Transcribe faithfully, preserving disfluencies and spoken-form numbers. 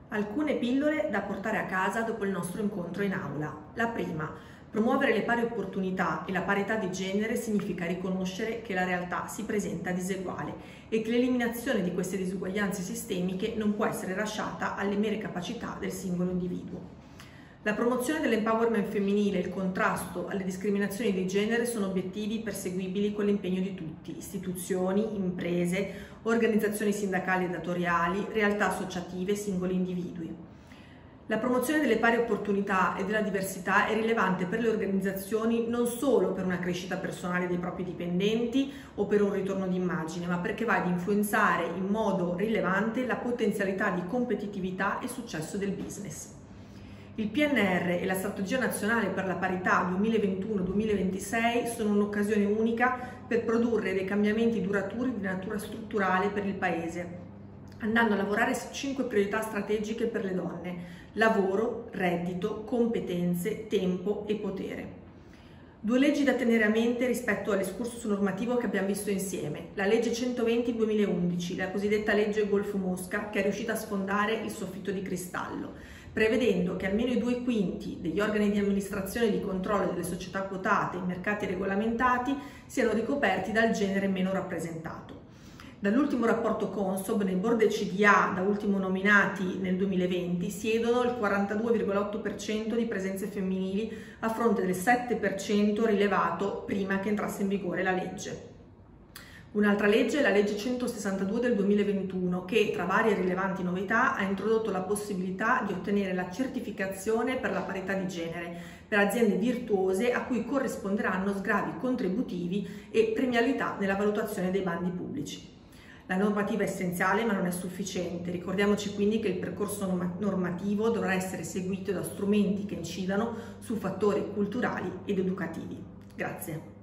Alcune pillole da portare a casa dopo il nostro incontro in aula. La prima: promuovere le pari opportunità e la parità di genere significa riconoscere che la realtà si presenta diseguale e che l'eliminazione di queste disuguaglianze sistemiche non può essere lasciata alle mere capacità del singolo individuo. La promozione dell'empowerment femminile e il contrasto alle discriminazioni di genere sono obiettivi perseguibili con l'impegno di tutti: istituzioni, imprese, organizzazioni sindacali e datoriali, realtà associative e singoli individui. La promozione delle pari opportunità e della diversità è rilevante per le organizzazioni non solo per una crescita personale dei propri dipendenti o per un ritorno d'immagine, ma perché va ad influenzare in modo rilevante la potenzialità di competitività e successo del business. Il P N R e la Strategia Nazionale per la Parità duemilaventuno duemilaventisei sono un'occasione unica per produrre dei cambiamenti duraturi di natura strutturale per il Paese, andando a lavorare su cinque priorità strategiche per le donne: lavoro, reddito, competenze, tempo e potere. Due leggi da tenere a mente rispetto all'escursus normativo che abbiamo visto insieme: la legge centoventi duemilaundici, la cosiddetta legge Golfo Mosca, che è riuscita a sfondare il soffitto di cristallo, prevedendo che almeno i due quinti degli organi di amministrazione e di controllo delle società quotate in mercati regolamentati siano ricoperti dal genere meno rappresentato. Dall'ultimo rapporto Consob, nei board del C D A, da ultimo nominati nel duemilaventi, siedono il quarantadue virgola otto per cento di presenze femminili a fronte del sette per cento rilevato prima che entrasse in vigore la legge. Un'altra legge è la legge centosessantadue del duemilaventuno che, tra varie rilevanti novità, ha introdotto la possibilità di ottenere la certificazione per la parità di genere per aziende virtuose a cui corrisponderanno sgravi contributivi e premialità nella valutazione dei bandi pubblici. La normativa è essenziale ma non è sufficiente. Ricordiamoci quindi che il percorso normativo dovrà essere seguito da strumenti che incidano su fattori culturali ed educativi. Grazie.